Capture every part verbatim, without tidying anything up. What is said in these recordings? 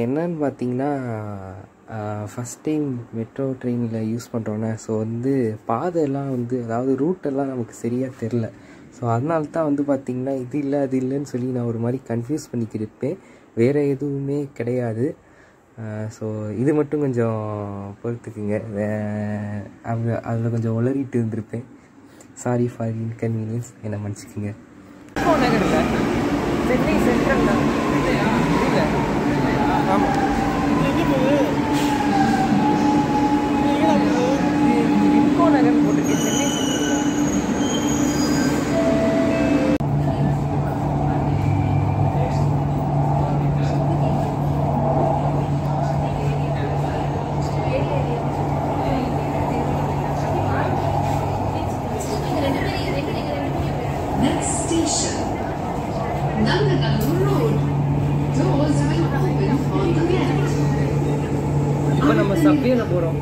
என்னன்னு பார்த்தீங்கன்னா, first time metro ட்ரெயினில் யூஸ் பண்ணுறோன்னே. ஸோ வந்து பாதையெல்லாம் வந்து அதாவது ரூட்டெல்லாம் நமக்கு சரியாக தெரில. ஸோ அதனால தான் வந்து பார்த்திங்கன்னா இது இல்லை அது இல்லைன்னு சொல்லி நான் ஒரு மாதிரி கன்ஃபியூஸ் பண்ணிக்கிருப்பேன். வேறு எதுவுமே கிடையாது. ஸோ இது மட்டும் கொஞ்சம் பொறுத்துக்குங்க. அவங்க அதில் கொஞ்சம் உளறிட்டு இருந்திருப்பேன். சாரி ஃபார் இன்கன்வீனியன்ஸ், என்னை மன்னிச்சிக்கோங்க. நகரில் சென்னை சென்ட்ரல் தான் இல்லை. ஆமாம், விம்கோ நகர் போட்டிருக்கேன். சென்னை இப்போ நம்ம சப்வேல போகிறோம்.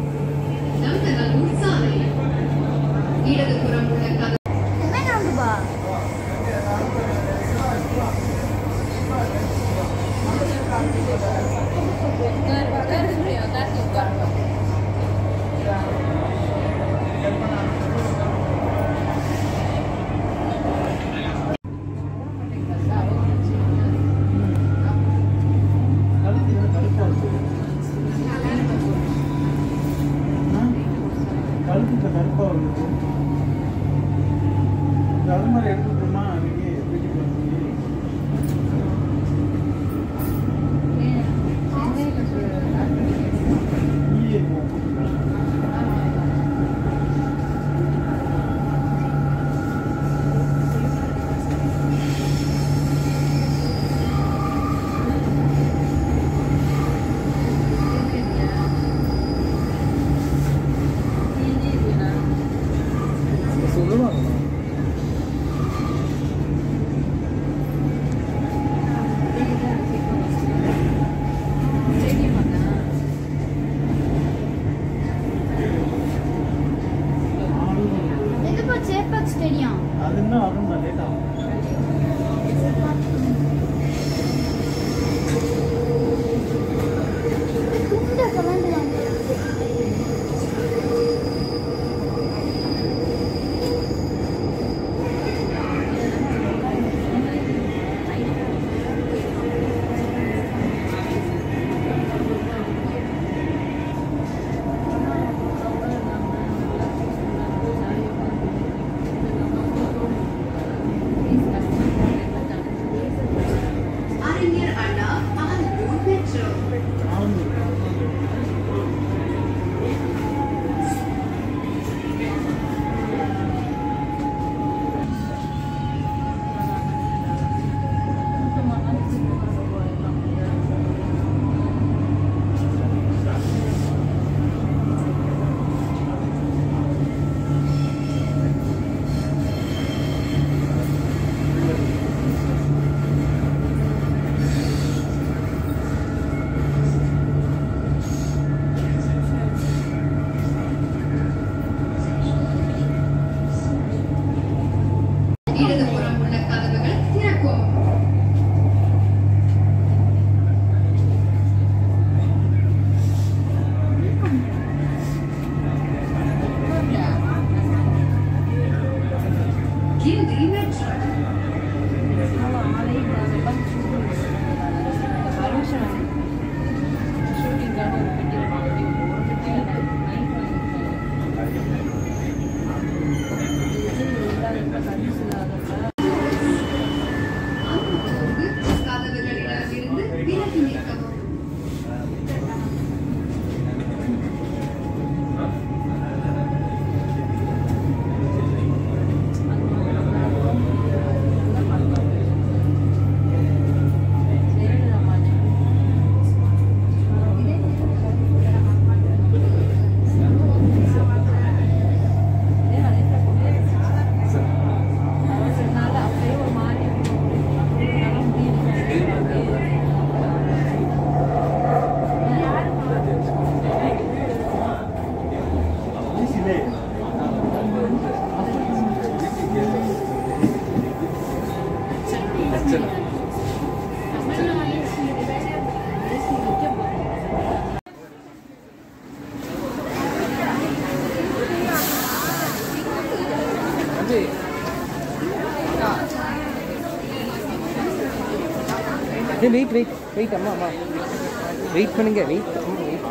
வெயிட் வெயிட் வெயிட் அம்மா அம்மா வெயிட் பண்ணுங்க வெயிட் அம்மா வெயிட்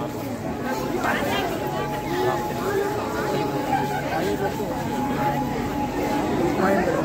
Mind